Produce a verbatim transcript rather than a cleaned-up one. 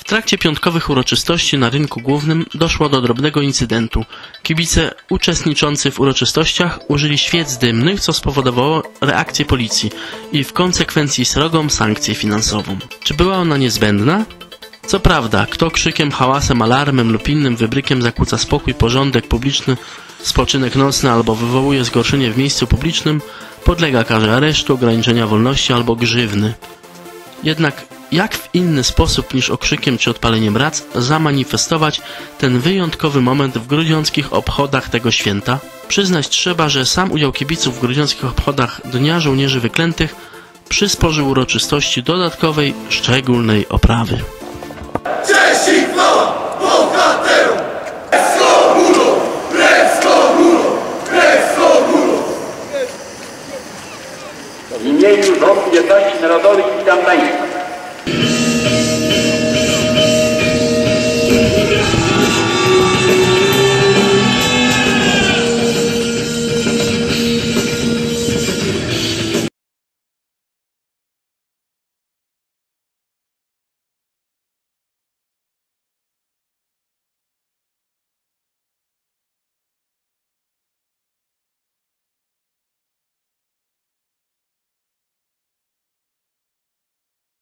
trakcie piątkowych uroczystości na rynku głównym doszło do drobnego incydentu. Kibice uczestniczący w uroczystościach użyli świec dymnych, co spowodowało reakcję policji i w konsekwencji srogą sankcję finansową. Czy była ona niezbędna? Co prawda, kto krzykiem, hałasem, alarmem lub innym wybrykiem zakłóca spokój, porządek publiczny, spoczynek nocny albo wywołuje zgorszenie w miejscu publicznym, podlega karze aresztu, ograniczenia wolności albo grzywny. Jednak jak w inny sposób niż okrzykiem czy odpaleniem rac zamanifestować ten wyjątkowy moment w grudziąckich obchodach tego święta? Przyznać trzeba, że sam udział kibiców w grudziąckich obchodach Dnia Żołnierzy Wyklętych przysporzył uroczystości dodatkowej, szczególnej oprawy. Cześć wam, bohaterom! Presko góro! Presko góro! Presko góro! W imieniu Rządu Jedności Narodowej witam Państwa.